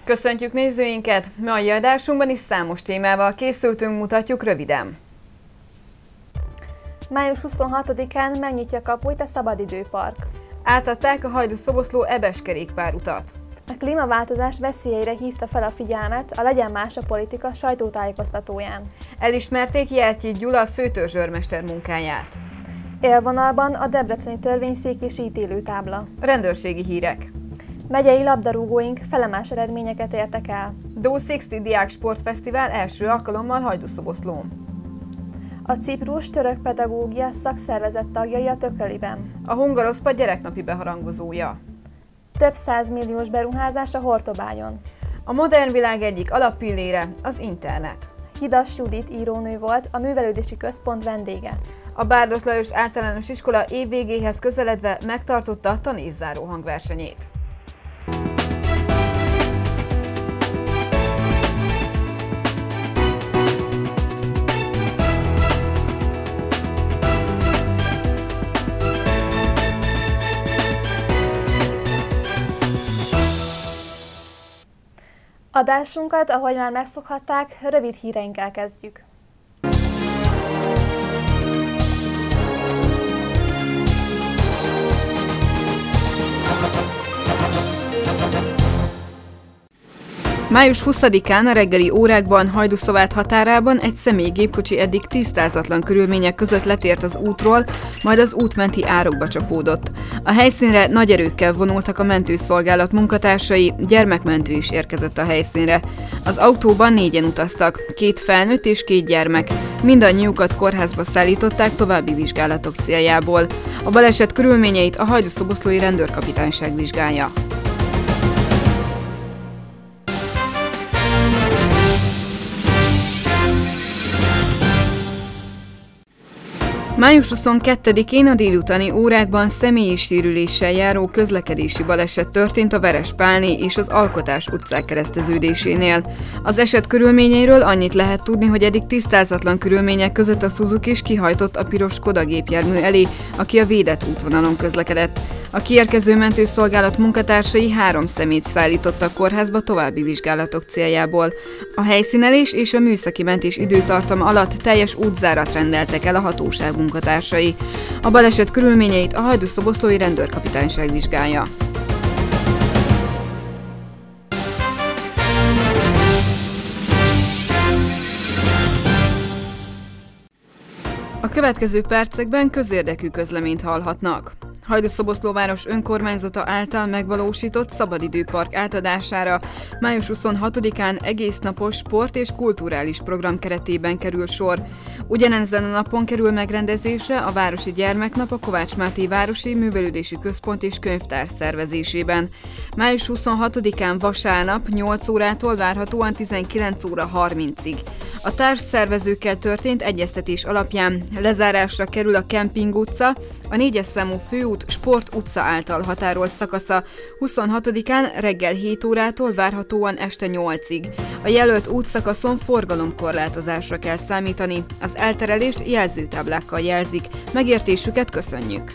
Köszöntjük nézőinket! Mai adásunkban is számos témával készültünk, mutatjuk röviden. Május 26-án megnyitja kapuit a Szabadidőpark. Átadták a Hajdú-Szoboszló Ebes kerékpárutat. A klímaváltozás veszélyeire hívta fel a figyelmet a Legyen más a politika sajtótájékoztatóján. Elismerték Jeltyit Gyula főtörzsőrmester munkáját. Élvonalban a debreceni törvényszék és ítélőtábla. Rendőrségi hírek. Megyei labdarúgóink felemás eredményeket értek el. Do 60 Diák Sportfesztivál első alkalommal Hajdú-Szoboszlón. A Ciprus török pedagógia szakszervezet tagjai a Tököliben. A Hungaroszpa gyereknapi beharangozója. Több 100 milliós beruházás a Hortobágyon. A modern világ egyik alappillére az internet. Hidas Judit írónő volt a Művelődési Központ vendége. A Bárdos Lajos Általános Iskola évvégéhez közeledve megtartotta a tanévzáró hangversenyét. Adásunkat, ahogy már megszokhatták, rövid híreinkkel kezdjük. Május 20-án a reggeli órákban Hajdú-Szobád határában egy személygépkocsi eddig tisztázatlan körülmények között letért az útról, majd az útmenti árokba csapódott. A helyszínre nagy erőkkel vonultak a mentőszolgálat munkatársai, gyermekmentő is érkezett a helyszínre. Az autóban 4-en utaztak, 2 felnőtt és 2 gyermek. Mindannyiukat kórházba szállították további vizsgálatok céljából. A baleset körülményeit a hajdú-szoboszlói rendőrkapitányság vizsgálja. Május 22-én a délutáni órákban személyi sérüléssel járó közlekedési baleset történt a Verespálné és az Alkotás utcák kereszteződésénél. Az eset körülményeiről annyit lehet tudni, hogy eddig tisztázatlan körülmények között a Suzuki is kihajtott a piros Skoda gépjármű elé, aki a védett útvonalon közlekedett. A kiérkező mentőszolgálat munkatársai 3 személyt szállítottak kórházba további vizsgálatok céljából. A helyszínelés és a műszaki mentés időtartama alatt teljes útzárat rendeltek el a hatóság munkatársai. A baleset körülményeit a hajdú-szoboszlói rendőrkapitányság vizsgálja. A következő percekben közérdekű közleményt hallhatnak. Hajdú-Szoboszló város önkormányzata által megvalósított szabadidőpark átadására május 26-án egésznapos sport- és kulturális program keretében kerül sor. Ugyanezen a napon kerül megrendezésre a Városi Gyermeknap a Kovács Máté Városi Művelődési Központ és Könyvtár szervezésében. Május 26-án vasárnap 8 órától várhatóan 19 óra 30-ig. A társszervezőkkel történt egyeztetés alapján lezárásra kerül a Kemping utca, a 4-es számú főút Sport utca által határolt szakasza 26-án reggel 7 órától várhatóan este 8-ig. A jelölt útszakaszon forgalomkorlátozásra kell számítani, az elterelést jelzőtáblákkal jelzik. Megértésüket köszönjük!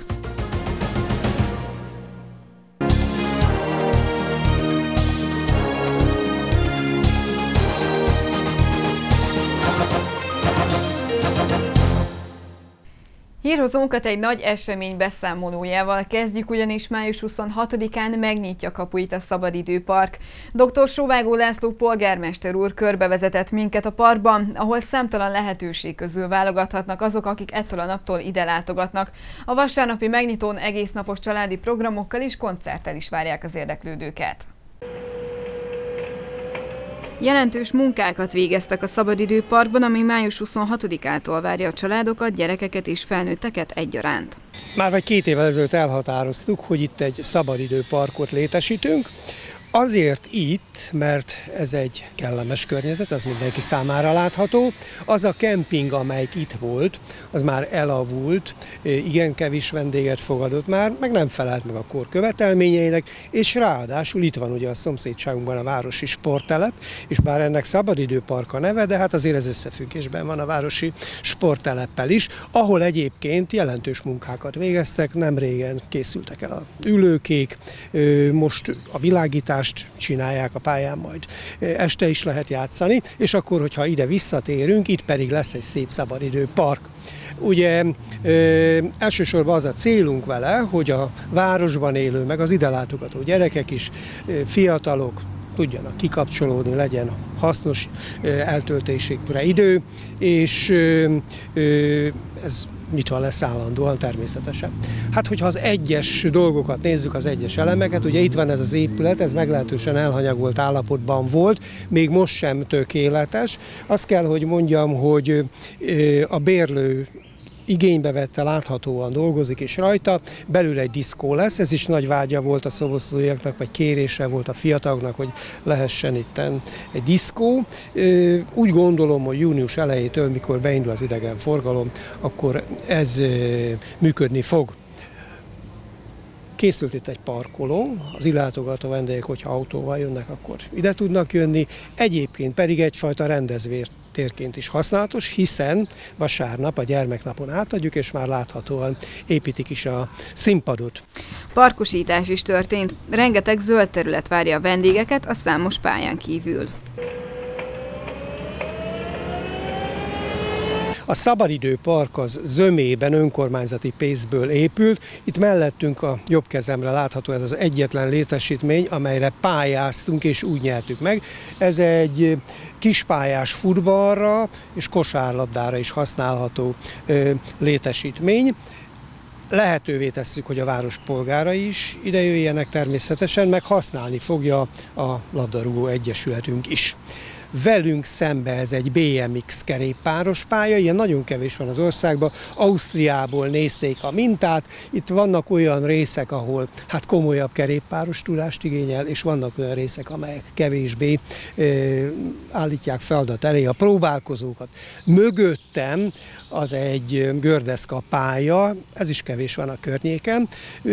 Hírhozónkat egy nagy esemény beszámolójával kezdjük, ugyanis május 26-án megnyitja kapuit a Szabadidőpark. Dr. Sovágó László polgármester úr körbevezetett minket a parkban, ahol számtalan lehetőség közül válogathatnak azok, akik ettől a naptól ide látogatnak. A vasárnapi megnyitón egésznapos családi programokkal és koncerttel is várják az érdeklődőket. Jelentős munkákat végeztek a Szabadidőparkban, ami május 26-ától várja a családokat, gyerekeket és felnőtteket egyaránt. Már vagy 2 évvel ezelőtt elhatároztuk, hogy itt egy szabadidőparkot létesítünk. Azért itt, mert ez egy kellemes környezet, az mindenki számára látható. Az a kemping, amelyik itt volt, az már elavult, igen kevés vendéget fogadott már, meg nem felelt meg a kor követelményeinek, és ráadásul itt van ugye a szomszédságunkban a városi sporttelep, és bár ennek szabadidőpark a neve, de hát azért ez összefüggésben van a városi sportteleppel is, ahol egyébként jelentős munkákat végeztek, nem régen készültek el a ülőkék, most a világítás játékozást csinálják a pályán, majd este is lehet játszani, és akkor, hogyha ide visszatérünk, itt pedig lesz egy szép szabadidőpark. Ugye elsősorban az a célunk vele, hogy a városban élő, meg az ide látogató gyerekek is, fiatalok tudjanak kikapcsolódni, legyen hasznos eltöltésükre idő, és ez nyitva lesz állandóan természetesen. Hát, hogyha az egyes dolgokat nézzük, az egyes elemeket, ugye itt van ez az épület, ez meglehetősen elhanyagolt állapotban volt, még most sem tökéletes. Azt kell, hogy mondjam, hogy a bérlő igénybe vette, láthatóan dolgozik is rajta, belül egy diszkó lesz, ez is nagy vágya volt a szoboszlóiaknak, vagy kérése volt a fiataloknak, hogy lehessen itten egy diszkó. Úgy gondolom, hogy június elejétől, mikor beindul az idegenforgalom, akkor ez működni fog. Készült itt egy parkoló, az illátogató vendégek, hogyha autóval jönnek, akkor ide tudnak jönni, egyébként pedig egyfajta rendezvénytérként is használatos, hiszen vasárnap a gyermeknapon átadjuk, és már láthatóan építik is a színpadot. Parkosítás is történt, rengeteg zöld terület várja a vendégeket a számos pályán kívül. A szabadidőpark az zömében önkormányzati pénzből épült. Itt mellettünk a jobb kezemre látható ez az egyetlen létesítmény, amelyre pályáztunk és úgy nyertük meg. Ez egy kispályás futballra és kosárlabdára is használható létesítmény. Lehetővé tesszük, hogy a város polgárai is idejöjjenek természetesen, meg használni fogja a labdarúgó egyesületünk is. Velünk szembe ez egy BMX kerékpáros pálya, ilyen nagyon kevés van az országban, Ausztriából nézték a mintát, itt vannak olyan részek, ahol hát komolyabb kerékpáros tudást igényel, és vannak olyan részek, amelyek kevésbé állítják feladat elé a próbálkozókat. Mögöttem az egy gördeszka pálya, ez is kevés van a környéken.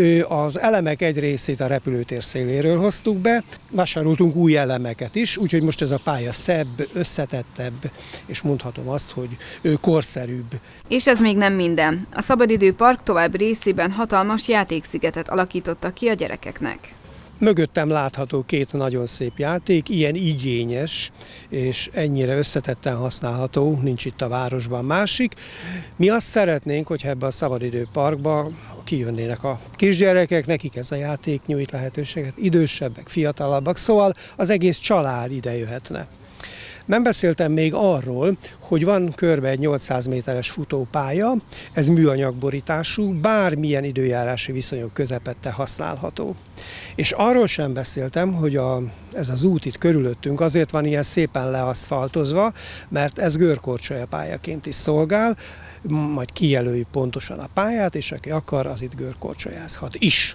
Az elemek egy részét a repülőtér széléről hoztuk be, vásároltunk új elemeket is, úgyhogy most ez a pálya szebb, összetettebb, és mondhatom azt, hogy korszerűbb. És ez még nem minden. A Szabadidőpark további részében hatalmas játékszigetet alakítottak ki a gyerekeknek. Mögöttem látható két nagyon szép játék, ilyen igényes és ennyire összetetten használható, nincs itt a városban másik. Mi azt szeretnénk, hogyha ebbe a szabadidőparkba kijönnének a kisgyerekek, nekik ez a játék nyújt lehetőséget, idősebbek, fiatalabbak, szóval az egész család ide jöhetne. Nem beszéltem még arról, hogy van körbe egy 800 méteres futópálya, ez műanyagborítású, bármilyen időjárási viszonyok közepette használható. És arról sem beszéltem, hogy ez az út itt körülöttünk azért van ilyen szépen leaszfaltozva, mert ez görkorcsolya pályaként is szolgál, majd kijelöljük pontosan a pályát, és aki akar, az itt görkorcsolyázhat is.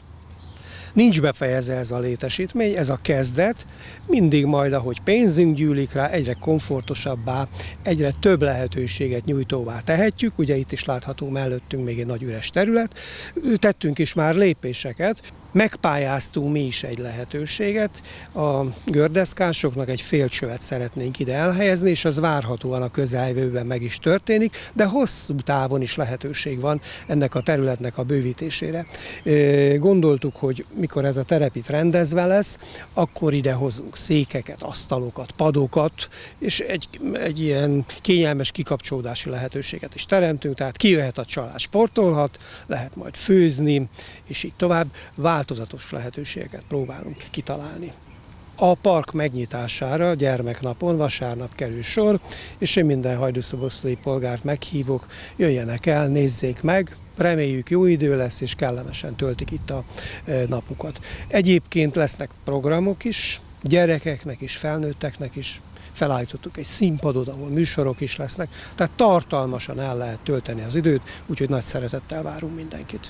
Nincs befejezve ez a létesítmény, ez a kezdet, mindig majd, ahogy pénzünk gyűlik rá, egyre komfortosabbá, egyre több lehetőséget nyújtóvá tehetjük, ugye itt is látható mellettünk még egy nagy üres terület, tettünk is már lépéseket, megpályáztunk mi is egy lehetőséget, a gördeszkásoknak egy félcsövet szeretnénk ide elhelyezni, és az várhatóan a közeljövőben meg is történik, de hosszú távon is lehetőség van ennek a területnek a bővítésére. Gondoltuk, hogy mikor ez a terep itt rendezve lesz, akkor ide hozunk székeket, asztalokat, padokat, és egy ilyen kényelmes kikapcsolódási lehetőséget is teremtünk, tehát kijöhet a család, sportolhat, lehet majd főzni, és így tovább, változatos lehetőségeket próbálunk kitalálni. A park megnyitására gyermeknapon, vasárnap kerül sor, és én minden hajdúszoboszlói polgárt meghívok, jöjjenek el, nézzék meg, reméljük jó idő lesz, és kellemesen töltik itt a napukat. Egyébként lesznek programok is, gyerekeknek is, felnőtteknek is, felállítottuk egy színpadot, ahol műsorok is lesznek, tehát tartalmasan el lehet tölteni az időt, úgyhogy nagy szeretettel várunk mindenkit.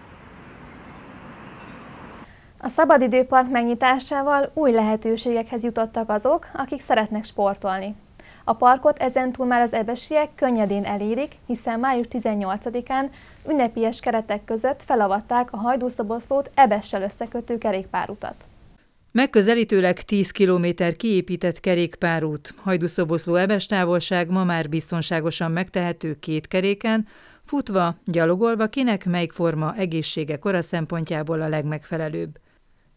A szabadidőpark megnyitásával új lehetőségekhez jutottak azok, akik szeretnek sportolni. A parkot ezentúl már az ebesiek könnyedén elérik, hiszen május 18-án ünnepélyes keretek között felavatták a Hajdúszoboszlót Ebessel összekötő kerékpárutat. Megközelítőleg 10 kilométer kiépített kerékpárút. Hajdúszoboszló-Ebes távolság ma már biztonságosan megtehető két keréken, futva, gyalogolva, kinek melyik forma egészsége kora szempontjából a legmegfelelőbb.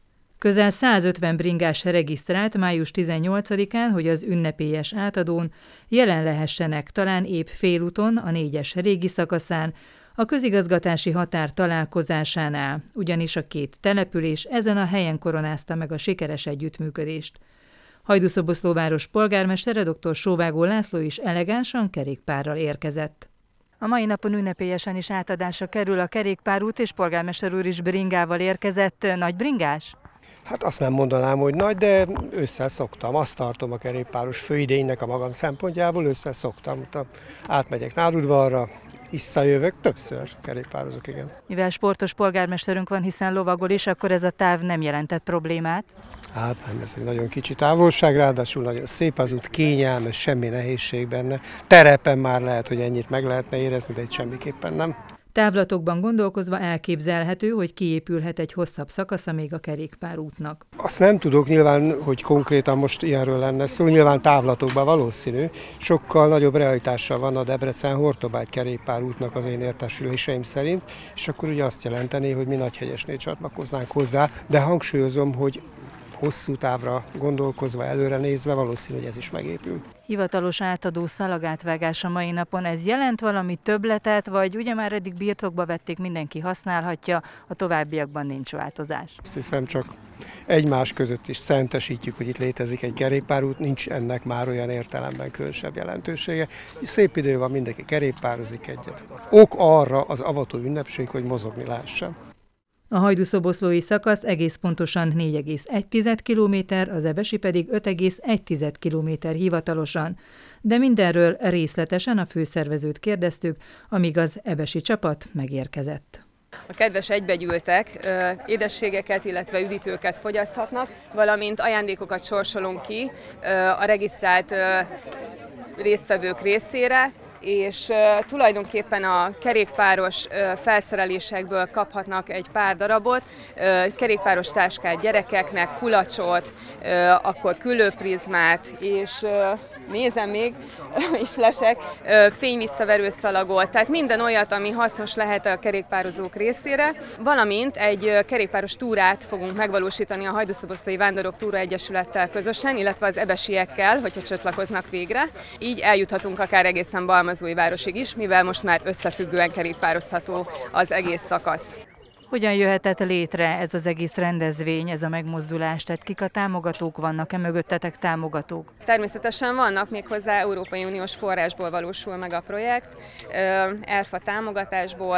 Közel 150 bringás regisztrált május 18-án, hogy az ünnepélyes átadón jelen lehessenek talán épp félúton, a 4-es régi szakaszán, a közigazgatási határ találkozásánál, ugyanis a két település ezen a helyen koronázta meg a sikeres együttműködést. Hajdúszoboszló város polgármestere dr. Sóvágó László is elegánsan kerékpárral érkezett. A mai napon ünnepélyesen is átadásra kerül a kerékpárút, és polgármester úr is bringával érkezett. Nagy bringás? Hát azt nem mondanám, hogy nagy, de összeszoktam. Azt tartom a kerékpáros főidénynek a magam szempontjából, összeszoktam. Átmegyek Nádudvarra, visszajövök, többször kerékpározok, igen. Mivel sportos polgármesterünk van, hiszen lovagol is, akkor ez a táv nem jelentett problémát? Hát nem, ez egy nagyon kicsi távolság, ráadásul nagyon szép az út, kényelmes, semmi nehézség benne. Terepen már lehet, hogy ennyit meg lehetne érezni, de itt semmiképpen nem. Távlatokban gondolkozva elképzelhető, hogy kiépülhet egy hosszabb szakasza még a kerékpárútnak. Azt nem tudok nyilván, hogy konkrétan most ilyenről lenne szó, nyilván távlatokban valószínű. Sokkal nagyobb realitással van a Debrecen-Hortobágy kerékpárútnak az én értesüléseim szerint, és akkor ugye azt jelenteni, hogy mi Nagyhegyesnél csatlakoznánk hozzá, de hangsúlyozom, hogy hosszú távra gondolkozva, előre nézve valószínű, hogy ez is megépül. Hivatalos átadó szalagátvágás a mai napon, ez jelent valami többletet, vagy ugye már eddig birtokba vették, mindenki használhatja, a továbbiakban nincs változás? Azt hiszem, csak egymás között is szentesítjük, hogy itt létezik egy kerékpárút, nincs ennek már olyan értelemben különösebb jelentősége. Szép idő van, mindenki kerékpározik egyet. Ok arra az avató ünnepség, hogy mozogni lehessen. A hajdúszoboszlói szakasz egész pontosan 4,1 km, az ebesi pedig 5,1 km hivatalosan. De mindenről részletesen a főszervezőt kérdeztük, amíg az ebesi csapat megérkezett. A kedves egybegyűltek édességeket, illetve üdítőket fogyaszthatnak, valamint ajándékokat sorsolunk ki a regisztrált résztvevők részére, és tulajdonképpen a kerékpáros felszerelésekből kaphatnak egy pár darabot, kerékpáros táskát gyerekeknek, kulacsot, akkor küllőprizmát, és nézem még, is lesek, fényvisszaverő szalagot, tehát minden olyat, ami hasznos lehet a kerékpározók részére, valamint egy kerékpáros túrát fogunk megvalósítani a Hajdúszoboszlói Vándorok Túra Egyesülettel közösen, illetve az ebesiekkel, hogyha csatlakoznak végre. Így eljuthatunk akár egészen Balmazújvárosig is, mivel most már összefüggően kerékpározható az egész szakasz. Hogyan jöhetett létre ez az egész rendezvény, ez a megmozdulás? Tehát kik a támogatók, vannak-e mögöttetek támogatók? Természetesen vannak, méghozzá Európai Uniós forrásból valósul meg a projekt. ERFA támogatásból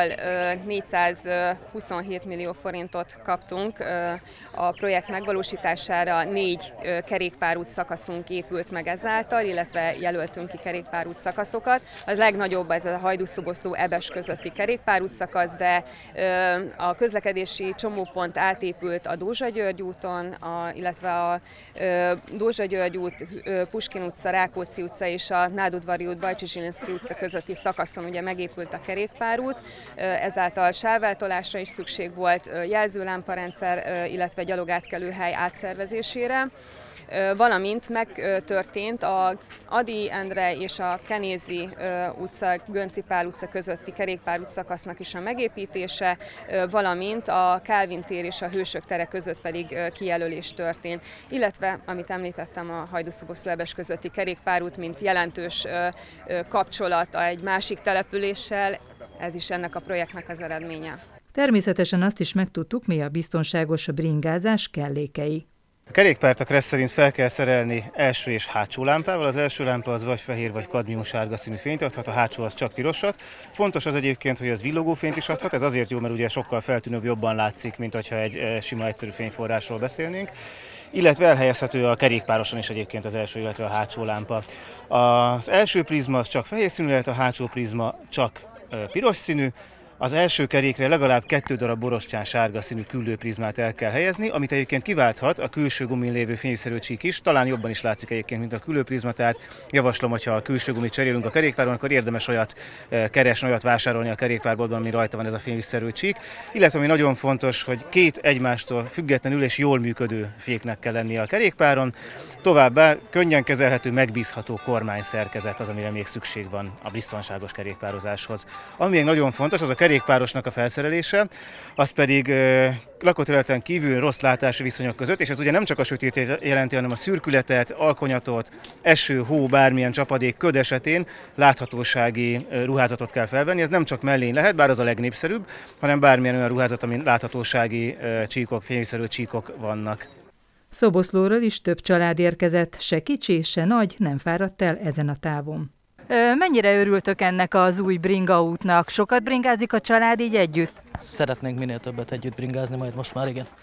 427 millió forintot kaptunk a projekt megvalósítására, 4 kerékpárút szakaszunk épült meg ezáltal, illetve jelöltünk ki kerékpárút szakaszokat. A legnagyobb ez a Hajdúszoboszló-Ebes közötti kerékpárút szakasz, de a közlekedési csomópont átépült a Dózsa-György úton, illetve a Dózsa-György út, Puskin utca, Rákóczi utca és a Nádudvari út, Bajcsy-Zsilinszky utca közötti szakaszon ugye megépült a kerékpárút, ezáltal sáváltolásra is szükség volt, jelzőlámparendszer, illetve gyalogátkelőhely átszervezésére. Valamint megtörtént a Ady Endre és a Kenézi utca, Gönci Pál utca közötti kerékpárút szakasznak is a megépítése, valamint a Kálvin tér és a Hősök tere között pedig kijelölés történt. Illetve, amit említettem, a Hajdúszoboszló-Ebes közötti kerékpárút, mint jelentős kapcsolat egy másik településsel, ez is ennek a projektnek az eredménye. Természetesen azt is megtudtuk, mi a biztonságos bringázás kellékei. A kerékpárt a Kressz szerint fel kell szerelni első és hátsó lámpával. Az első lámpa az vagy fehér, vagy kadmium-sárga színű fényt adhat, a hátsó az csak pirosat. Fontos az egyébként, hogy ez villogó fényt is adhat, ez azért jó, mert ugye sokkal feltűnőbb, jobban látszik, mint hogyha egy sima, egyszerű fényforrásról beszélnénk. Illetve elhelyezhető a kerékpároson is egyébként az első, illetve a hátsó lámpa. Az első prizma az csak fehér színű lehet, a hátsó prizma csak piros színű. Az első kerékre legalább 2 darab borostyán sárga színű küllőprizmát el kell helyezni, amit egyébként kiválthat a külső gumin lévő fényszerű csík is, talán jobban is látszik egyébként, mint a küllőprizma, tehát javaslom, hogyha a külső gumit cserélünk a kerékpáron, akkor érdemes olyat keresni, olyat vásárolni a kerékpárboltban, ami rajta van ez a fényszerű csík. Illetve ami nagyon fontos, hogy 2 egymástól függetlenül és jól működő féknek kell lennie a kerékpáron. Továbbá könnyen kezelhető, megbízható kormányszerkezet az, amire még szükség van a biztonságos kerékpározáshoz. Ami még nagyon fontos, az a kerékpárosnak a felszerelése, az pedig lakóterületen kívül rossz látási viszonyok között, és ez ugye nem csak a sötétét jelenti, hanem a szürkületet, alkonyatot, eső, hó, bármilyen csapadék, köd esetén láthatósági ruházatot kell felvenni. Ez nem csak mellény lehet, bár az a legnépszerűbb, hanem bármilyen olyan ruházat, amin láthatósági csíkok, fényszerű csíkok vannak. Szoboszlóról is több család érkezett, se kicsi, se nagy nem fáradt el ezen a távon. Mennyire örültök ennek az új bringaútnak? Sokat bringázik a család így együtt? Szeretnénk minél többet együtt bringázni, majd most már igen.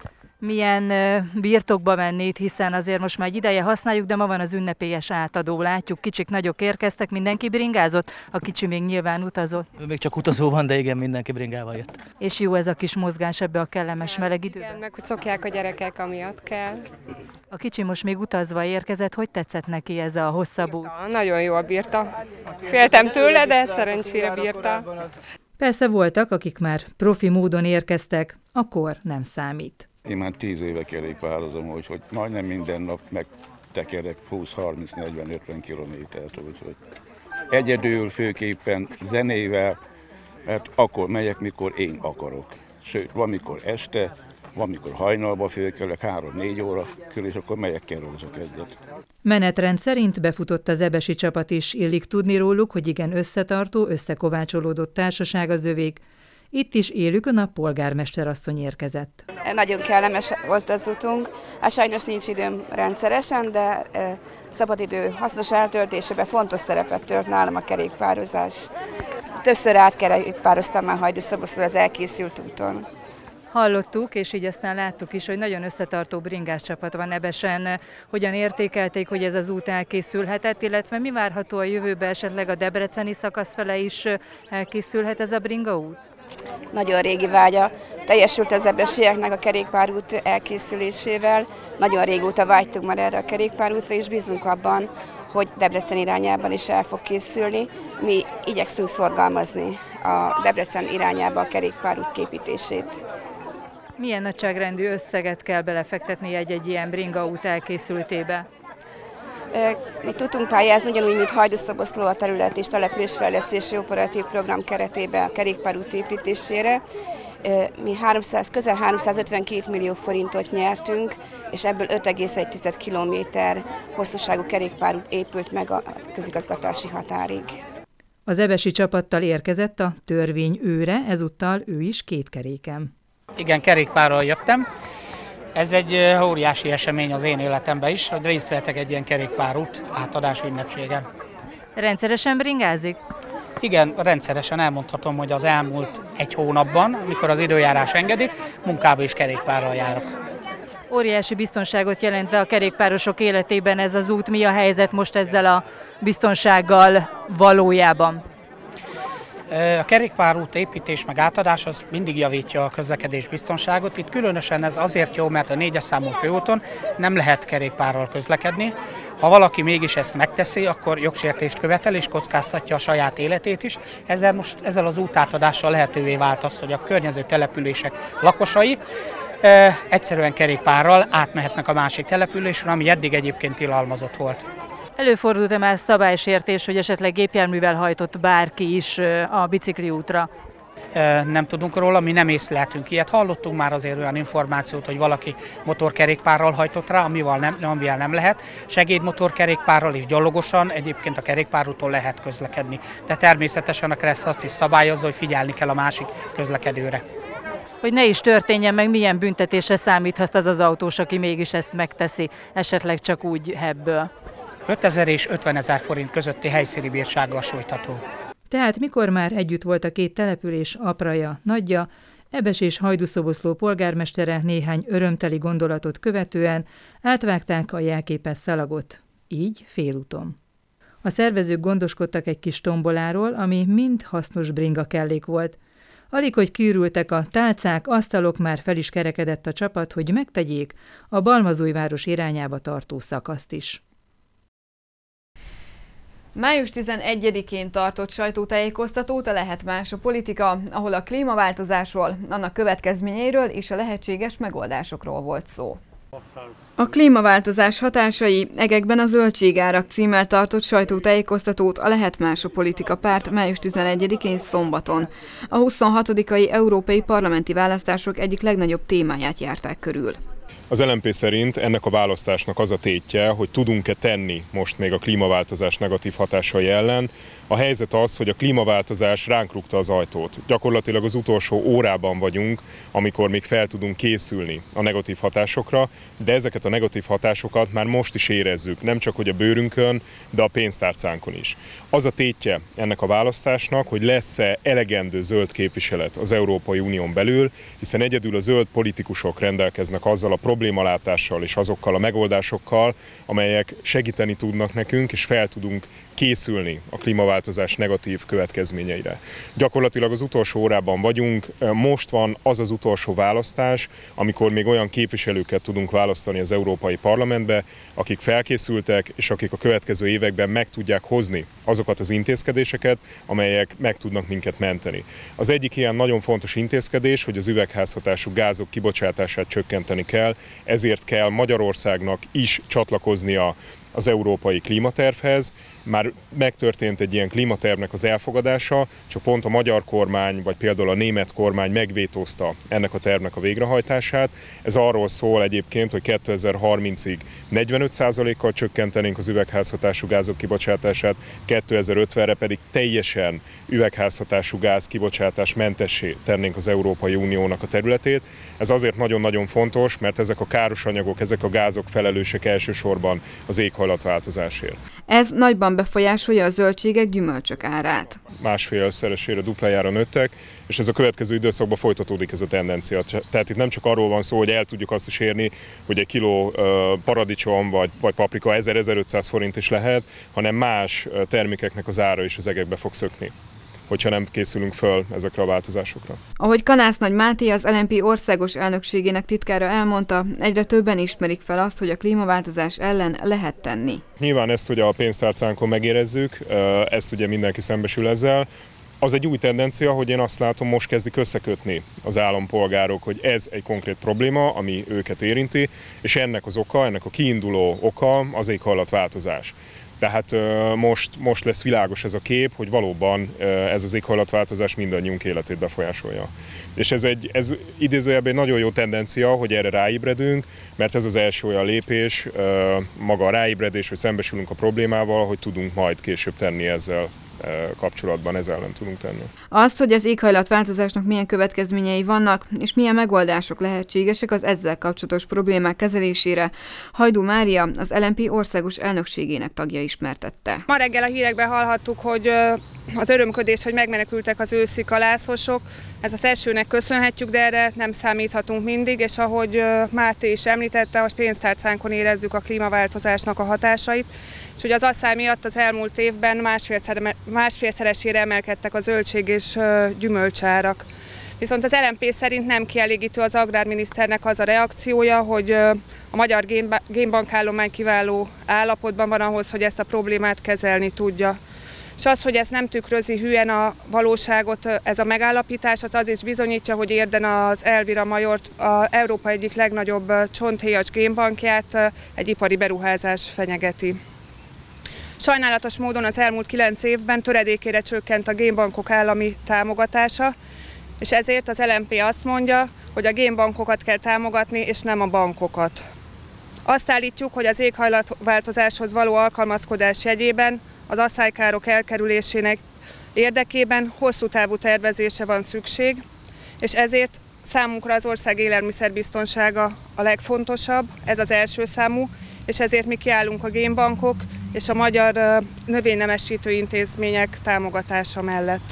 Milyen birtokba menni itt, hiszen azért most már egy ideje használjuk, de ma van az ünnepélyes átadó. Látjuk, kicsik, nagyok érkeztek, mindenki bringázott, a kicsi még nyilván utazott. Még csak utazó van, de igen, mindenki bringával jött. És jó ez a kis mozgás ebbe a kellemes meleg időben? Igen, meg hogy szokják a gyerekek, amiatt kell. A kicsi most még utazva érkezett, hogy tetszett neki ez a hosszabb út? Nagyon jól bírta. Féltem tőle, de szerencsére bírta. Persze voltak, akik már profi módon érkeztek, akkor nem számít. Én már 10 éve kerékpározom, úgyhogy majdnem minden nap megtekerek 20-30-40-50 kilométert, úgyhogy egyedül, főképpen zenével, mert akkor megyek, mikor én akarok. Sőt, van mikor este, van mikor hajnalba fölkelek, 3-4 óra körül, és akkor megyek, kerózok egyet. Menetrend szerint befutott az ebesi csapat is, illik tudni róluk, hogy igen összetartó, összekovácsolódott társaság az övék. Itt is élükön a polgármesterasszony érkezett. Nagyon kellemes volt az utunk, sajnos nincs időm rendszeresen, de szabadidő hasznos eltöltésében fontos szerepet tölt nálam a kerékpározás. Többször átkerékpároztam már Hajdúszoboszlóra az elkészült úton. Hallottuk, és így aztán láttuk is, hogy nagyon összetartó bringás csapat van Ebesen. Hogyan értékelték, hogy ez az út elkészülhetett, illetve mi várható a jövőben, esetleg a debreceni szakasz fele is elkészülhet ez a bringaút? Nagyon régi vágya teljesült az ebesieknek a kerékpárút elkészülésével. Nagyon régóta vágytunk már erre a kerékpárútra, és bízunk abban, hogy Debrecen irányában is el fog készülni. Mi igyekszünk szorgalmazni a Debrecen irányába a kerékpárút képítését. Milyen nagyságrendű összeget kell belefektetni egy ilyen bringaút elkészültébe? Mi tudtunk pályázni, ugyanúgy, mint Hajdúszoboszló a terület és településfejlesztési operatív program keretében a kerékpárút építésére. Mi közel 352 millió forintot nyertünk, és ebből 5,1 kilométer hosszúságú kerékpárút épült meg a közigazgatási határig. Az ebesi csapattal érkezett a törvény őre, ezúttal ő is kétkeréken. Igen, kerékpárral jöttem. Ez egy óriási esemény az én életemben is, hogy részt vettek egy ilyen kerékpárút átadás ünnepségen. Rendszeresen bringázik? Igen, rendszeresen elmondhatom, hogy az elmúlt 1 hónapban, amikor az időjárás engedi, munkába is kerékpárral járok. Óriási biztonságot jelent a kerékpárosok életében ez az út. Mi a helyzet most ezzel a biztonsággal valójában? A kerékpárút építés meg átadás az mindig javítja a közlekedés biztonságot. Itt különösen ez azért jó, mert a 4-es számú főúton nem lehet kerékpárral közlekedni. Ha valaki mégis ezt megteszi, akkor jogsértést követel és kockáztatja a saját életét is. Ezzel az útátadással lehetővé vált az, hogy a környező települések lakosai egyszerűen kerékpárral átmehetnek a másik településre, ami eddig egyébként tilalmazott volt. Előfordult-e már szabálysértés, hogy esetleg gépjárművel hajtott bárki is a bicikliútra? Nem tudunk róla, mi nem észleltünk ilyet. Hallottunk már azért olyan információt, hogy valaki motorkerékpárral hajtott rá, amivel nem lehet. Segédmotorkerékpárral és gyalogosan egyébként a kerékpárúton lehet közlekedni. De természetesen a KRESZ azt is szabályozza, hogy figyelni kell a másik közlekedőre. Hogy ne is történjen meg, milyen büntetésre számíthat az az autós, aki mégis ezt megteszi, esetleg csak úgy hebből? 5000 és 50 000 forint közötti helyszíni bírsággal sújtható. Tehát mikor már együtt volt a két település apraja, nagyja, Ebes és Hajdúszoboszló polgármestere néhány örömteli gondolatot követően átvágták a jelképes szalagot, így félúton. A szervezők gondoskodtak egy kis tomboláról, ami mind hasznos bringa kellék volt. Alig, hogy kiürültek a tálcák, asztalok, már fel is kerekedett a csapat, hogy megtegyék a Balmazújváros irányába tartó szakaszt is. Május 11-én tartott sajtótájékoztatót a Lehet más a politika, ahol a klímaváltozásról, annak következményeiről és a lehetséges megoldásokról volt szó. A klímaváltozás hatásai, egekben a zöldségárak címmel tartott sajtótájékoztatót a Lehet Más a Politika Párt május 11-én szombaton. A 26. európai parlamenti választások egyik legnagyobb témáját járták körül. Az LMP szerint ennek a választásnak az a tétje, hogy tudunk-e tenni most még a klímaváltozás negatív hatásai ellen. A helyzet az, hogy a klímaváltozás ránk rúgta az ajtót. Gyakorlatilag az utolsó órában vagyunk, amikor még fel tudunk készülni a negatív hatásokra, de ezeket a negatív hatásokat már most is érezzük, nem csak hogy a bőrünkön, de a pénztárcánkon is. Az a tétje ennek a választásnak, hogy lesz-e elegendő zöld képviselet az Európai Unión belül, hiszen egyedül a zöld politikusok rendelkeznek azzal a problémalátással és azokkal a megoldásokkal, amelyek segíteni tudnak nekünk, és fel tudunk készülni a klímaváltozás negatív következményeire. Gyakorlatilag az utolsó órában vagyunk, most van az az utolsó választás, amikor még olyan képviselőket tudunk választani az Európai Parlamentbe, akik felkészültek, és akik a következő években meg tudják hozni azokat az intézkedéseket, amelyek meg tudnak minket menteni. Az egyik ilyen nagyon fontos intézkedés, hogy az üvegházhatású gázok kibocsátását csökkenteni kell, ezért kell Magyarországnak is csatlakoznia az európai klímatervhez. Már megtörtént egy ilyen klímatervnek az elfogadása, csak pont a magyar kormány, vagy például a német kormány megvétózta ennek a tervnek a végrehajtását. Ez arról szól egyébként, hogy 2030-ig 45%-kal csökkentenénk az üvegházhatású gázok kibocsátását, 2050-re pedig teljesen üvegházhatású gáz kibocsátás mentessé tennénk az Európai Uniónak a területét. Ez azért nagyon-nagyon fontos, mert ezek a káros anyagok, ezek a gázok felelősek elsősorban az éghajlatváltozásért. Ez nagyban befolyásolja a zöldségek, gyümölcsök árát. Másfélszeresére, duplájára nőttek, és ez a következő időszakban folytatódik ez a tendencia. Tehát itt nem csak arról van szó, hogy el tudjuk azt is érni, hogy egy kiló paradicsom vagy paprika 1000-1500 forint is lehet, hanem más termékeknek az ára is az egekbe fog szökni, hogyha nem készülünk föl ezekre a változásokra. Ahogy Kanász-Nagy Máté, az LMP országos elnökségének titkára elmondta, egyre többen ismerik fel azt, hogy a klímaváltozás ellen lehet tenni. Nyilván ezt ugye a pénztárcánkon megérezzük, ezt ugye mindenki szembesül ezzel. Az egy új tendencia, hogy én azt látom, most kezdik összekötni az állampolgárok, hogy ez egy konkrét probléma, ami őket érinti, és ennek az oka, ennek a kiinduló oka az éghajlatváltozás. Tehát most lesz világos ez a kép, hogy valóban ez az éghajlatváltozás mindannyiunk életét befolyásolja. És ez idézőjelben egy nagyon jó tendencia, hogy erre ráébredünk, mert ez az első olyan lépés, maga a ráébredés, hogy szembesülünk a problémával, hogy tudunk majd később tenni ezzel kapcsolatban, ezzel ellen tudunk tenni. Azt, hogy az éghajlatváltozásnak milyen következményei vannak, és milyen megoldások lehetségesek az ezzel kapcsolatos problémák kezelésére, Hajdú Mária, az LMP országos elnökségének tagja ismertette. Ma reggel a hírekben hallhattuk, hogy az örömködés, hogy megmenekültek az őszi kalászosok. Ez az esőnek köszönhetjük, de erre nem számíthatunk mindig, és ahogy Máté is említette, a pénztárcánkon érezzük a klímaváltozásnak a hatásait, és ugye az asszály miatt az elmúlt évben másfélszeresére emelkedtek a zöldség és gyümölcsárak. Viszont az LMP szerint nem kielégítő az agrárminiszternek az a reakciója, hogy a magyar génbankállomány kiváló állapotban van ahhoz, hogy ezt a problémát kezelni tudja. És az, hogy ez nem tükrözi hülyen a valóságot, ez a megállapítás, az is bizonyítja, hogy Érden az Elvira Majort, az Európa egyik legnagyobb csonthéjas génbankját egy ipari beruházás fenyegeti. Sajnálatos módon az elmúlt 9 évben töredékére csökkent a génbankok állami támogatása, és ezért az LMP azt mondja, hogy a génbankokat kell támogatni, és nem a bankokat. Azt állítjuk, hogy az éghajlatváltozáshoz való alkalmazkodás jegyében az asszálykárok elkerülésének érdekében hosszú távú tervezésre van szükség, és ezért számunkra az ország élelmiszerbiztonsága a legfontosabb, ez az első számú, és ezért mi kiállunk a génbankok és a magyar növénynemesítő intézmények támogatása mellett.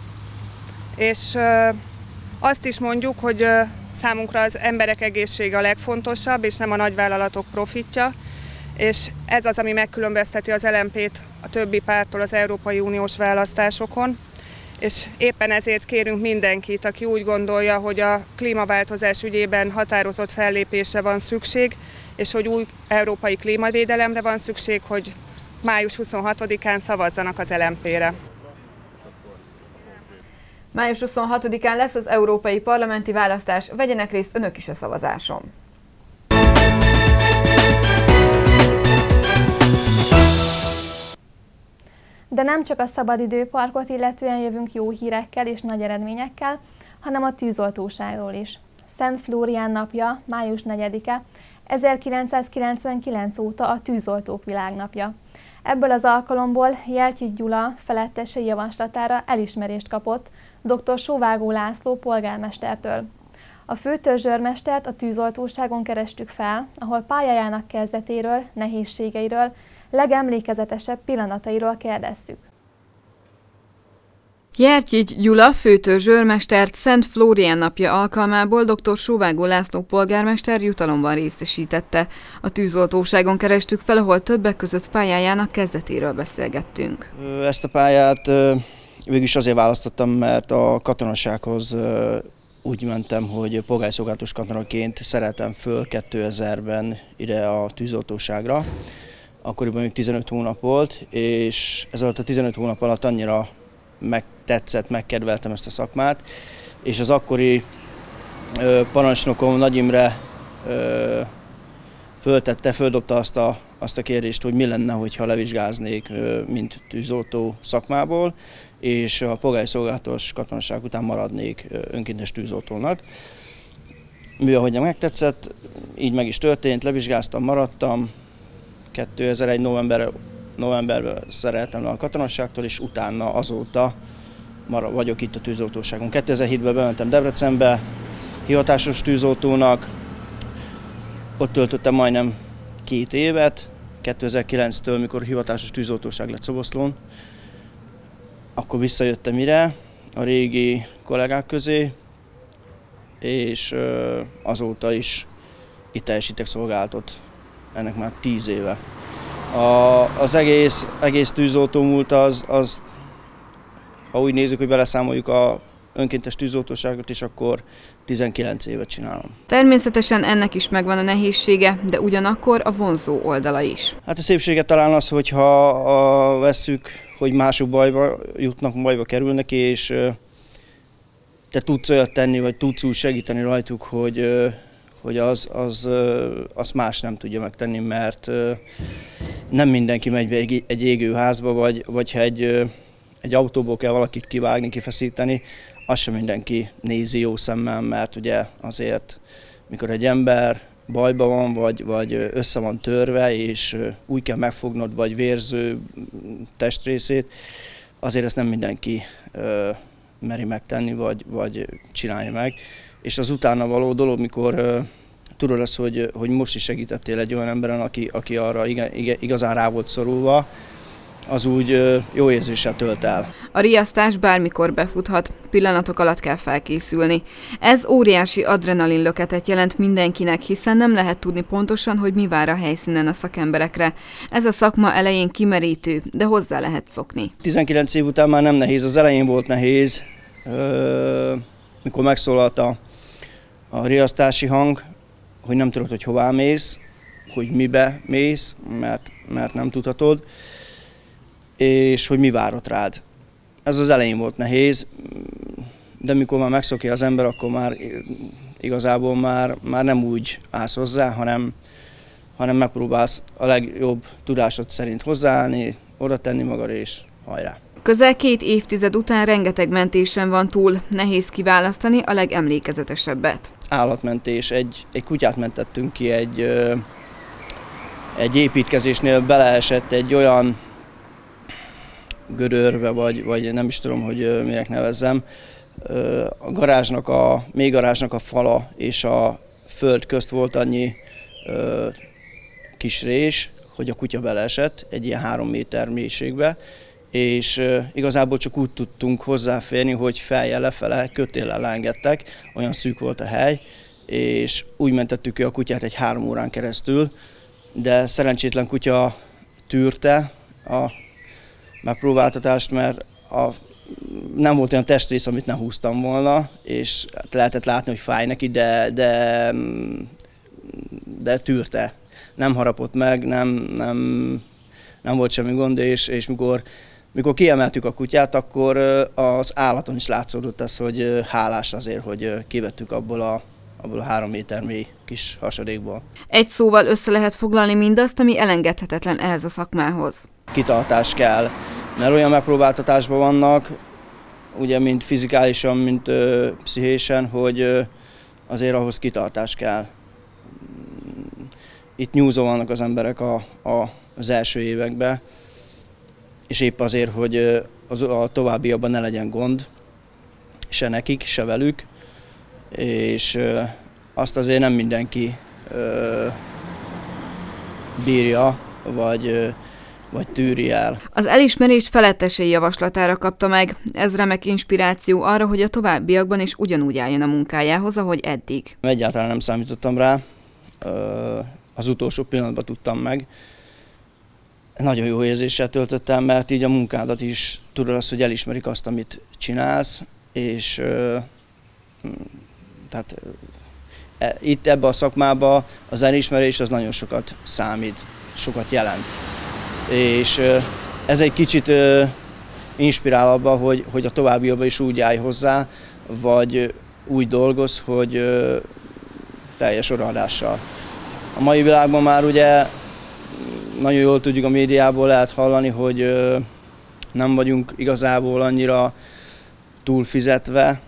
És azt is mondjuk, hogy számunkra az emberek egészsége a legfontosabb, és nem a nagyvállalatok profitja, és ez az, ami megkülönbözteti az LMP-t a többi párttól az Európai Uniós választásokon, és éppen ezért kérünk mindenkit, aki úgy gondolja, hogy a klímaváltozás ügyében határozott fellépésre van szükség, és hogy új európai klímavédelemre van szükség, hogy május 26-án szavazzanak az LMP-re. Május 26-án lesz az európai parlamenti választás, vegyenek részt önök is a szavazáson. De nem csak a szabadidőparkot illetően jövünk jó hírekkel és nagy eredményekkel, hanem a tűzoltóságról is. Szent Flórián napja, május 4-e, 1999 óta a tűzoltók világnapja. Ebből az alkalomból Jeltyi Gyula felettese javaslatára elismerést kapott dr. Sóvágó László polgármestertől. A főtörzsőrmestert a tűzoltóságon kerestük fel, ahol pályájának kezdetéről, nehézségeiről, legemlékezetesebb pillanatairól kérdeztük. Jeltyi Gyula főtörzsőrmestert Szent Flórián napja alkalmából dr. Sóvágó László polgármester jutalomban részesítette. A tűzoltóságon kerestük fel, ahol többek között pályájának kezdetéről beszélgettünk. Ezt a pályát végül is azért választottam, mert a katonasághoz úgy mentem, hogy polgárszolgálatos katonaként szereltem föl 2000-ben ide a tűzoltóságra. Akkoriban még 15 hónap volt, és ez alatt a 15 hónap alatt annyira megtetszett, megkedveltem ezt a szakmát, és az parancsnokom Nagy Imre földobta azt a kérdést, hogy mi lenne, hogyha levizsgáznék, mint tűzoltó szakmából, és a polgári szolgálatos katonaság után maradnék önkéntes tűzoltónak. Mivel megtetszett, így meg is történt, levizsgáztam, maradtam. 2001. novemberben szereltem le a katonaságtól, és utána azóta vagyok itt a tűzoltóságon. 2007-ben bementem Debrecenbe hivatásos tűzoltónak, ott töltöttem majdnem 2 évet, 2009-től, mikor hivatásos tűzoltóság lett Szoboszlón, akkor visszajöttem ide a régi kollégák közé, és azóta is itt teljesítek szolgálatot, ennek már 10 éve. Az egész tűzoltó múlt az, ha úgy nézzük, hogy beleszámoljuk a önkéntes tűzoltóságot is, akkor 19 évet csinálom. Természetesen ennek is megvan a nehézsége, de ugyanakkor a vonzó oldala is. Hát a szépsége talán az, hogyha vesszük, hogy mások bajba jutnak, bajba kerülnek, és te tudsz olyat tenni, vagy tudsz úgy segíteni rajtuk, hogy azt más nem tudja megtenni, mert nem mindenki megy be egy égőházba, vagy ha egy autóból kell valakit kivágni, kifeszíteni, azt sem mindenki nézi jó szemmel, mert ugye azért, mikor egy ember bajban van, vagy össze van törve, és úgy kell megfognod, vagy vérző testrészét, azért ezt nem mindenki meri megtenni, vagy csinálja meg. És az utána való dolog, mikor tudod azt, hogy most is segítettél egy olyan emberen, aki arra igazán rá volt szorulva, az úgy jó érzéssel tölt el. A riasztás bármikor befuthat, pillanatok alatt kell felkészülni. Ez óriási adrenalinlöketet jelent mindenkinek, hiszen nem lehet tudni pontosan, hogy mi vár a helyszínen a szakemberekre. Ez a szakma elején kimerítő, de hozzá lehet szokni. 19 év után már nem nehéz, az elején volt nehéz, mikor megszólalt a riasztási hang, hogy nem tudod, hogy hová mész, hogy mibe mész, mert nem tudhatod, és hogy mi vár ott rád. Ez az elején volt nehéz, de mikor már megszokja az ember, akkor már igazából már nem úgy állsz hozzá, hanem megpróbálsz a legjobb tudásod szerint hozzáállni, oda tenni magad és hajrá. Közel 2 évtized után rengeteg mentésen van túl, nehéz kiválasztani a legemlékezetesebbet. Állatmentés, egy kutyát mentettünk ki, egy építkezésnél beleesett egy olyan gödörbe, vagy nem is tudom, hogy minek nevezzem. A mélygarázsnak a fala és a föld közt volt annyi kis rés, hogy a kutya beleesett egy ilyen 3 méter mélységbe, és igazából csak úgy tudtunk hozzáférni, hogy fejjel lefele kötéllel leengedtek, olyan szűk volt a hely, és úgy mentettük ki a kutyát egy 3 órán keresztül, de szerencsétlen kutya tűrte a megpróbáltatást, mert nem volt olyan testrész, amit ne húztam volna, és lehetett látni, hogy fáj neki, de tűrte. Nem harapott meg, nem volt semmi gond, és mikor kiemeltük a kutyát, akkor az állaton is látszódott az, hogy hálás azért, hogy kivettük abból a 3 méter mély kis hasadékból. Egy szóval össze lehet foglalni mindazt, ami elengedhetetlen ehhez a szakmához. Kitartás kell, mert olyan megpróbáltatásban vannak, ugye mind fizikálisan, mind pszichésen, hogy azért ahhoz kitartás kell. Itt nyúzó vannak az emberek az első években, és épp azért, hogy a továbbiakban ne legyen gond, se nekik, se velük, és azt azért nem mindenki bírja, vagy tűri el. Az elismerés felettesei javaslatára kapta meg. Ez remek inspiráció arra, hogy a továbbiakban is ugyanúgy álljon a munkájához, ahogy eddig. Egyáltalán nem számítottam rá, az utolsó pillanatban tudtam meg. Nagyon jó érzéssel töltöttem, mert így a munkádat is tudod azt, hogy elismerik azt, amit csinálsz, és tehát itt ebben a szakmában az elismerés az nagyon sokat számít, sokat jelent. És ez egy kicsit inspirál abba, hogy a továbbiakban is úgy állj hozzá, vagy úgy dolgoz, hogy teljes odaadással. A mai világban már ugye nagyon jól tudjuk, a médiából lehet hallani, hogy nem vagyunk igazából annyira túlfizetve.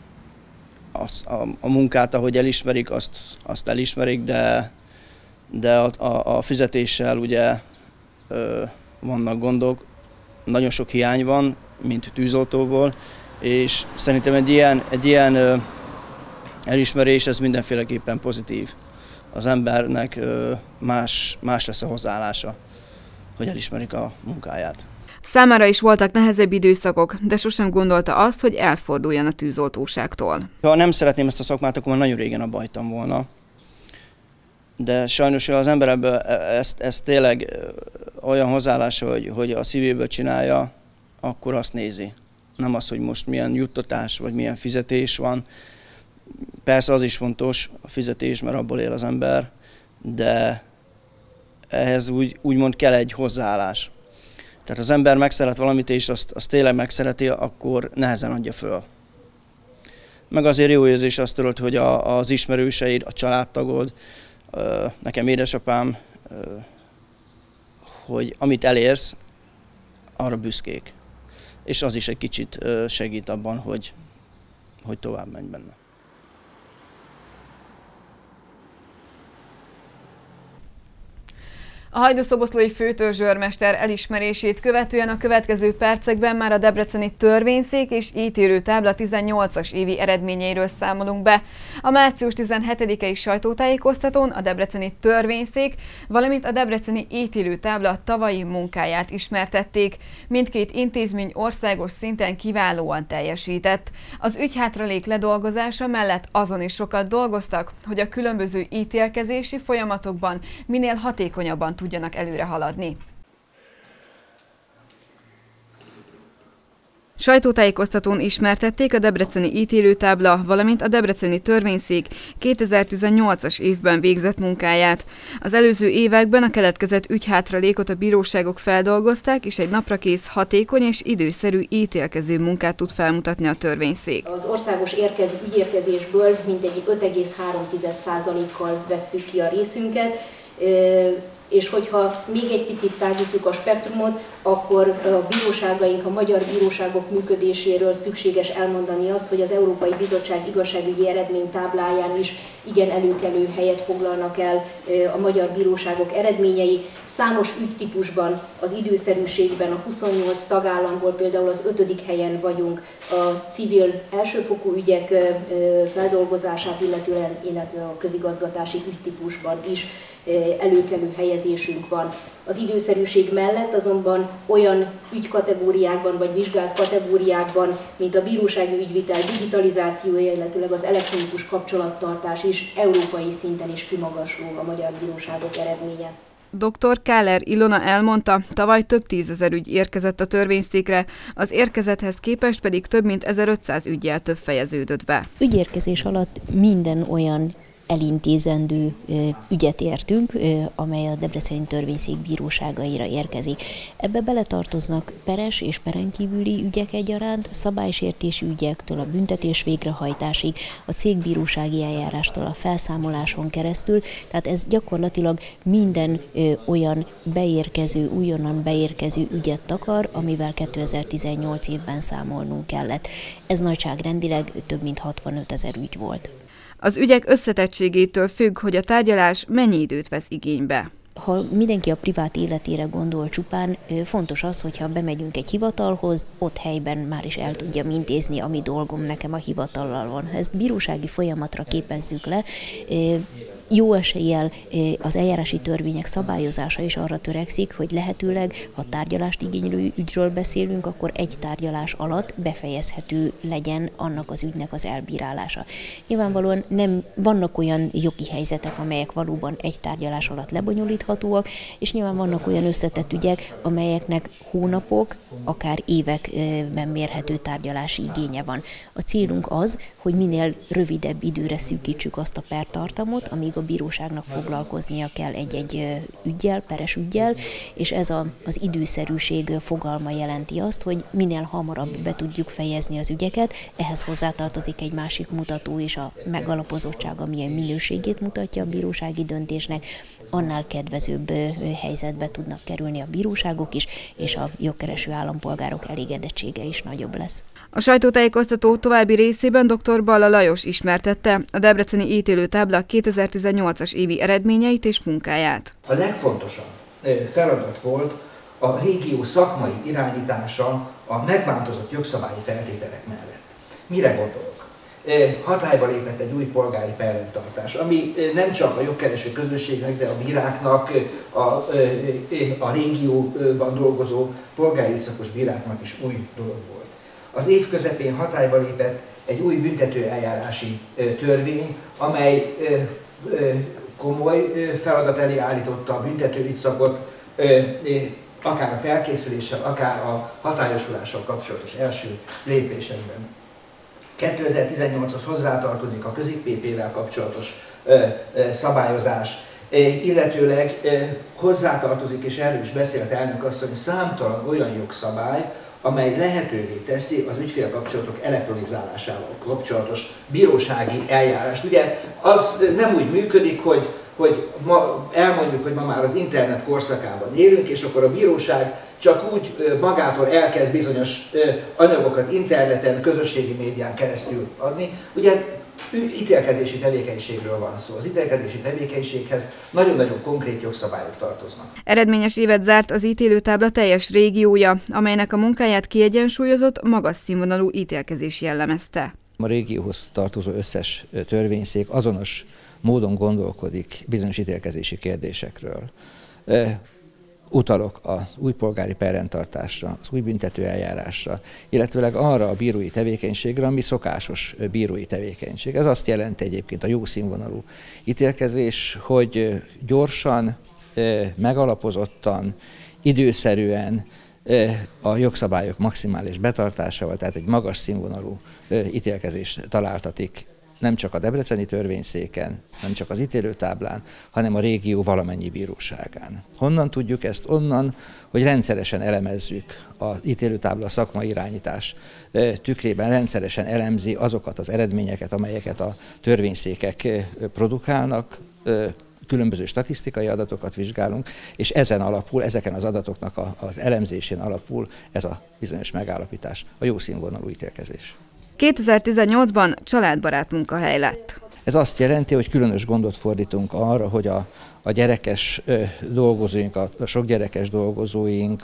A munkát, ahogy elismerik, azt elismerik, de a fizetéssel ugye vannak gondok, nagyon sok hiány van, mint tűzoltóból, és szerintem egy ilyen elismerés ez mindenféleképpen pozitív. Az embernek más lesz a hozzáállása, hogy elismerik a munkáját. Számára is voltak nehezebb időszakok, de sosem gondolta azt, hogy elforduljon a tűzoltóságtól. Ha nem szeretném ezt a szakmát, akkor már nagyon régen abba hagytam volna. De sajnos az ember ebből ezt tényleg olyan hozzáállása, hogy a szívéből csinálja, akkor azt nézi. Nem az, hogy most milyen juttatás, vagy milyen fizetés van. Persze az is fontos, a fizetés, mert abból él az ember, de ehhez úgymond kell egy hozzáállás. Tehát az ember megszeret valamit, és azt tényleg megszereti, akkor nehezen adja föl. Meg azért jó érzés azt tudod, hogy az ismerőseid, a családtagod, nekem édesapám, hogy amit elérsz, arra büszkék. És az is egy kicsit segít abban, hogy tovább menj benne. A hajdúszoboszlói főtörzsőrmester elismerését követően a következő percekben már a debreceni törvényszék és ítélőtábla 18-as évi eredményeiről számolunk be. A március 17-i sajtótájékoztatón a debreceni törvényszék, valamint a debreceni ítélőtábla tavalyi munkáját ismertették. Mindkét intézmény országos szinten kiválóan teljesített. Az ügyhátralék ledolgozása mellett azon is sokat dolgoztak, hogy a különböző ítélkezési folyamatokban minél hatékonyabban tudjanak előre haladni. Sajtótájékoztatón ismertették a debreceni ítélőtábla, valamint a debreceni törvényszék 2018-as évben végzett munkáját. Az előző években a keletkezett ügyhátralékot a bíróságok feldolgozták, és egy naprakész, hatékony és időszerű ítélkező munkát tud felmutatni a törvényszék. Az országos ügyérkezésből mintegy 5,3%-kal vesszük ki a részünket, és hogyha még egy picit tágítjuk a spektrumot, akkor a bíróságaink, a magyar bíróságok működéséről szükséges elmondani azt, hogy az Európai Bizottság igazságügyi eredménytábláján is igen előkelő helyet foglalnak el a magyar bíróságok eredményei. Számos ügytípusban, az időszerűségben a 28 tagállamból például az 5. helyen vagyunk, a civil elsőfokú ügyek feldolgozását illetve a közigazgatási ügytípusban is előkelő helyezésünk van. Az időszerűség mellett azonban olyan ügykategóriákban vagy vizsgált kategóriákban, mint a bírósági ügyvitel digitalizációja, illetőleg az elektronikus kapcsolattartás is európai szinten is kimagasló a magyar bíróságok eredménye. Dr. Káller Ilona elmondta, tavaly több 10 000 ügy érkezett a törvényszékre, az érkezethez képest pedig több mint 1500 üggyel több fejeződött be. Ügyérkezés alatt minden olyan elintézendő ügyet értünk, amely a Debreceni Törvényszék bíróságaira érkezik. Ebbe beletartoznak peres és perenkívüli ügyek egyaránt, szabálysértési ügyektől a büntetés végrehajtásig, a cégbírósági eljárástól a felszámoláson keresztül, tehát ez gyakorlatilag minden olyan újonnan beérkező ügyet takar, amivel 2018 évben számolnunk kellett. Ez nagyságrendileg több mint 65 000 ügy volt. Az ügyek összetettségétől függ, hogy a tárgyalás mennyi időt vesz igénybe. Ha mindenki a privát életére gondol csupán, fontos az, hogyha bemegyünk egy hivatalhoz, ott helyben már is el tudjam intézni, ami dolgom nekem a hivatallal van. Ha ezt bírósági folyamatra képezzük le, jó eséllyel az eljárási törvények szabályozása is arra törekszik, hogy lehetőleg, ha tárgyalást igénylő ügyről beszélünk, akkor egy tárgyalás alatt befejezhető legyen annak az ügynek az elbírálása. Nyilvánvalóan vannak olyan jogi helyzetek, amelyek valóban egy tárgyalás alatt lebonyolíthatóak, és nyilván vannak olyan összetett ügyek, amelyeknek hónapok, akár években mérhető tárgyalási igénye van. A célunk az, hogy minél rövidebb időre szűkítsük azt a pertartamot, amíg a bíróságnak foglalkoznia kell egy-egy üggyel, peres üggyel, és ez az időszerűség fogalma jelenti azt, hogy minél hamarabb be tudjuk fejezni az ügyeket. Ehhez hozzátartozik egy másik mutató is, a megalapozottság, amilyen minőségét mutatja a bírósági döntésnek, annál kedvezőbb helyzetbe tudnak kerülni a bíróságok is, és a jogkereső állampolgárok elégedettsége is nagyobb lesz. A sajtótájékoztató további részében dr. Balla Lajos ismertette a debreceni ítélőtábla 2018-as évi eredményeit és munkáját. A legfontosabb feladat volt a régió szakmai irányítása a megváltozott jogszabályi feltételek mellett. Mire gondolok? Hatályba lépett egy új polgári perrendtartás, ami nem csak a jogkereső közösségnek, de a bíráknak, a régióban dolgozó polgári ügyszakos bíráknak is új dolog volt. Az év közepén hatályba lépett egy új büntetőeljárási törvény, amely komoly feladat elé állította a büntetőügyszakot, akár a felkészüléssel, akár a hatályosulással kapcsolatos első lépésekben. 2018-hoz hozzátartozik a közig-PP-vel kapcsolatos szabályozás, illetőleg hozzátartozik, és erről is beszélt elnök asszony, számtalan olyan jogszabály, amely lehetővé teszi az ügyfélkapcsolatok elektronizálásával kapcsolatos bírósági eljárást. Ugye az nem úgy működik, hogy ma elmondjuk, hogy ma már az internet korszakában élünk, és akkor a bíróság csak úgy magától elkezd bizonyos anyagokat interneten, közösségi médián keresztül adni. Ugye ítélkezési tevékenységről van szó. Az ítélkezési tevékenységhez nagyon-nagyon konkrét jogszabályok tartoznak. Eredményes évet zárt az ítélőtábla teljes régiója, amelynek a munkáját kiegyensúlyozott, magas színvonalú ítélkezés jellemezte. A régióhoz tartozó összes törvényszék azonos módon gondolkodik bizonyos ítélkezési kérdésekről. Utalok az új polgári perrendtartásra, az új büntetőeljárásra, illetőleg arra a bírói tevékenységre, ami szokásos bírói tevékenység. Ez azt jelenti egyébként a jó színvonalú ítélkezés, hogy gyorsan, megalapozottan, időszerűen, a jogszabályok maximális betartásával, tehát egy magas színvonalú ítélkezés találtatik nem csak a debreceni törvényszéken, nem csak az ítélőtáblán, hanem a régió valamennyi bíróságán. Honnan tudjuk ezt? Onnan, hogy rendszeresen elemezzük az ítélőtábla szakmai irányítás tükrében, rendszeresen elemzi azokat az eredményeket, amelyeket a törvényszékek produkálnak, különböző statisztikai adatokat vizsgálunk, és ezeken az adatoknak az elemzésén alapul ez a bizonyos megállapítás, a jó színvonalú ítélkezés. 2018-ban családbarát munkahely lett. Ez azt jelenti, hogy különös gondot fordítunk arra, hogy a gyerekes dolgozóink, a sokgyerekes dolgozóink,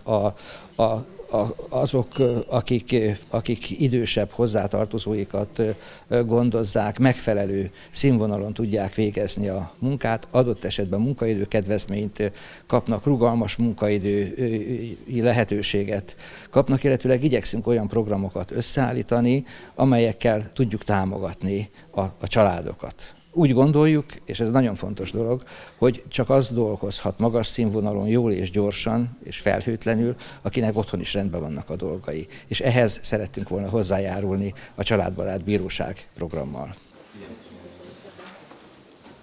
azok, akik idősebb hozzátartozóikat gondozzák, megfelelő színvonalon tudják végezni a munkát, adott esetben munkaidő kedvezményt kapnak, rugalmas munkaidői lehetőséget kapnak, illetőleg igyekszünk olyan programokat összeállítani, amelyekkel tudjuk támogatni a családokat. Úgy gondoljuk, és ez nagyon fontos dolog, hogy csak az dolgozhat magas színvonalon, jól és gyorsan és felhőtlenül, akinek otthon is rendben vannak a dolgai. És ehhez szerettünk volna hozzájárulni a Családbarát Bíróság programmal.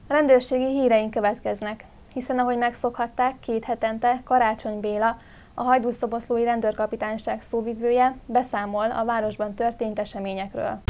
A rendőrségi híreink következnek, hiszen ahogy megszokhatták, 2 hetente Karácsony Béla, a hajdúszoboszlói rendőrkapitányság szóvivője beszámol a városban történt eseményekről.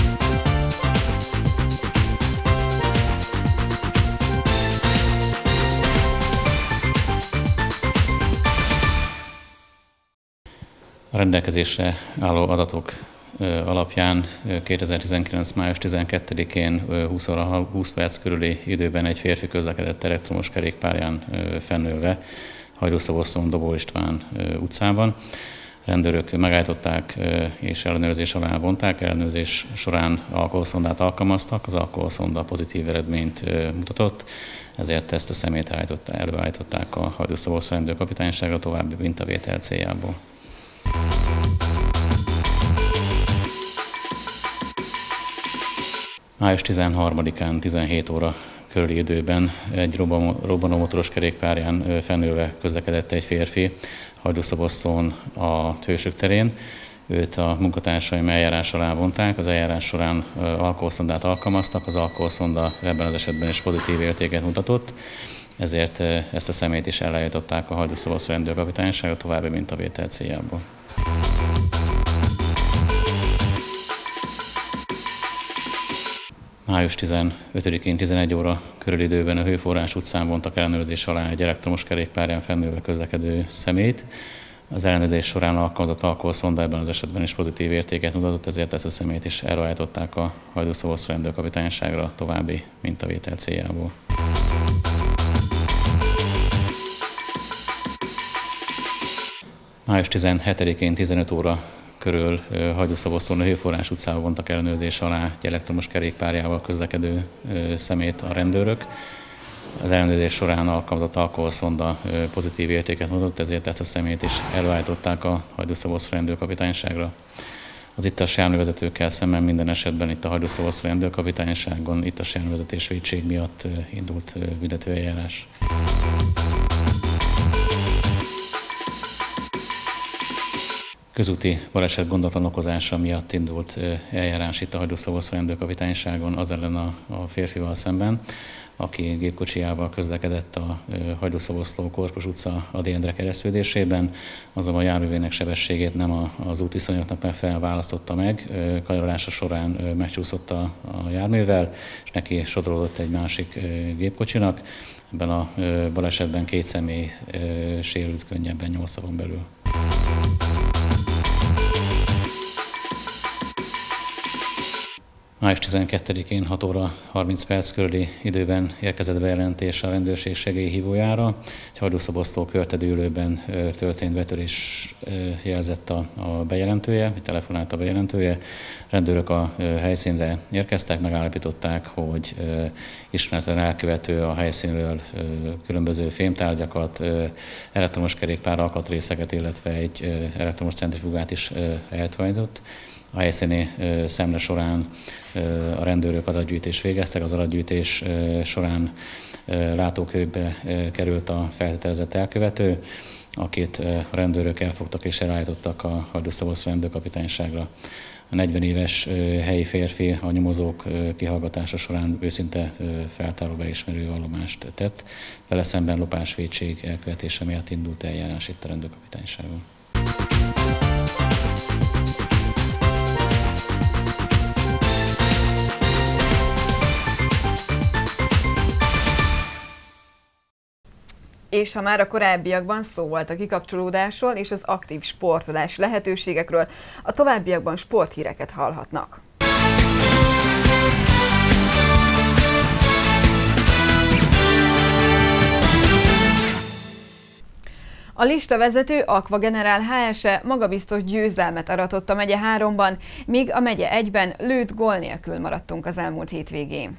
A rendelkezésre álló adatok alapján 2019. május 12-én 20 óra 20 perc körüli időben egy férfi közlekedett elektromos kerékpárján fennülve Hajdúszoboszlón Dobó István utcában. Rendőrök megállították és ellenőrzés alá vonták. Ellenőrzés során alkoholszondát alkalmaztak, az alkoholszonda pozitív eredményt mutatott, ezért ezt a személyt előállították a Hajdúszoboszló rendőrkapitányságra további mintavétel céljából. Május 13-án 17 óra körüli időben egy robbanómotoros kerékpárján fennülve közlekedett egy férfi Hajdúszoboszlón a Hősök terén. Őt a munkatársaim eljárás alá vonták, az eljárás során alkoholszondát alkalmaztak, az alkoholszonda ebben az esetben is pozitív értéket mutatott, ezért ezt a személyt is elállították a Hajdúszoboszló rendőrkapitányságra további mintavétel céljából. Május 15-én 11 óra körüli időben a Hőforrás utcán vontak ellenőrzés alá egy elektromos kerékpárján fennülve közlekedő személyt. Az ellenőrzés során alkalmazott alkoholszonda ebben az esetben is pozitív értéket mutatott, ezért ezt a személyt is elrajtották a Hajdúszoboszló rendőrkapitányságra további mintavétel céljából. Május 17-én 15 óra körül Hajdúszoboszlón a Hőforrás utcában vontak ellenőrzés alá egy elektromos kerékpárjával közlekedő személyt a rendőrök. Az ellenőrzés során alkalmazott alkoholszonda pozitív értéket mutatott, ezért ezt a személyt is előállították a Hajdúszoboszló rendőrkapitányságra. Az ittas járművezetőkkel szemben minden esetben itt a Hajdúszoboszló rendőrkapitányságon ittas járművezetés vétség miatt indult büntetőeljárás. Közúti baleset gondatlan okozása miatt indult eljárás itt a Hajdúszoboszló rendőrkapitányságon az ellen a férfival szemben, aki gépkocsijával közlekedett a Hajdúszoboszló Korpos utca Ady Endre keresztülésében, azonban a járművének sebességét nem az útviszonyoknak megfelelően választotta meg, kanyarolása során megcsúszott a járművel, és neki sodródott egy másik gépkocsinak. Ebben a balesetben 2 személy sérült könnyebben 8 napon belül. Május 12-én 6 óra 30 perc körüli időben érkezett bejelentés a rendőrség segélyhívójára. Egy Hajdúszoboszló körtedőülőben történt betörés jelzett a bejelentője, vagy telefonált a bejelentője. Rendőrök a helyszínre érkeztek, megállapították, hogy ismeretlen elkövető a helyszínről különböző fémtárgyakat, elektromos kerékpár alkatrészeket, illetve egy elektromos centrifugát is eltulajdonított. A helyszíni szemle során a rendőrök adatgyűjtést végeztek, az adatgyűjtés során látókörbe került a feltételezett elkövető, akit a rendőrök elfogtak és elállítottak a Hajdúszoboszló rendőrkapitányságra. A 40 éves helyi férfi a nyomozók kihallgatása során őszinte feltáró beismerő vallomást tett. Vele szemben lopásvétség elkövetése miatt indult eljárás itt a rendőrkapitányságon. És ha már a korábbiakban szó volt a kikapcsolódásról és az aktív sportolási lehetőségekről, a továbbiakban sporthíreket hallhatnak. A listavezető Aqua Generál HSE magabiztos győzelmet aratott a megye 3-ban, míg a megye 1-ben lőtt gól nélkül maradtunk az elmúlt hétvégén.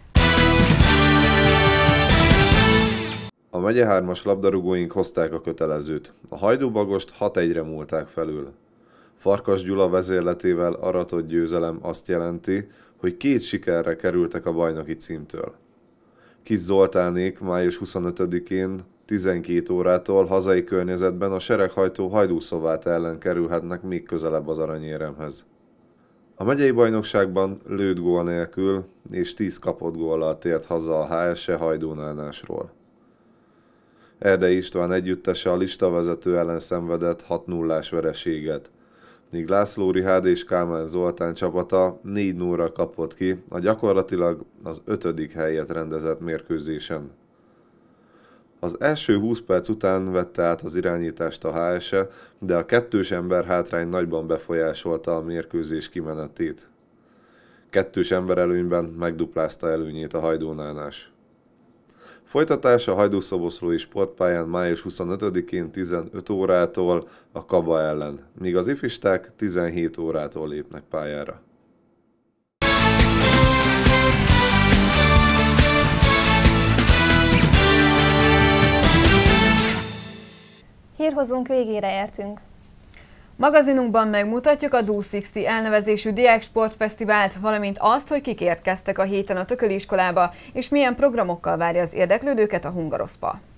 A megye 3-as labdarúgóink hozták a kötelezőt. A Hajdú-Bagost 6-1-re múlták felül. Farkas Gyula vezérletével aratott győzelem azt jelenti, hogy 2 sikerre kerültek a bajnoki címtől. Kis Zoltánék május 25-én 12 órától hazai környezetben a sereghajtó Hajdúszováth ellen kerülhetnek még közelebb az aranyéremhez. A A megyei bajnokságban lőtt gól nélkül és 10 kapott góllal tért haza a HSE Hajdúnánásról. Erdei István együttese a listavezető ellen szenvedett 6-0-ás vereséget, míg László Rihád és Kálmán Zoltán csapata 4-0-ra kapott ki a gyakorlatilag az 5. helyet rendezett mérkőzésen. Az első 20 perc után vette át az irányítást a HSE, de a 2-s ember hátrány nagyban befolyásolta a mérkőzés kimenetét. 2-s emberelőnyben megduplázta előnyét a Hajdúnánás. Folytatás a Hajdú-szoboszlói sportpályán május 25-én 15 órától a Kaba ellen, míg az ifisták 17 órától lépnek pályára. Hírhozunk végére értünk. Magazinunkban megmutatjuk a Do60 elnevezésű diáksportfesztivált, valamint azt, hogy kik érkeztek a héten a Tököli iskolába, és milyen programokkal várja az érdeklődőket a Hungaroszpa.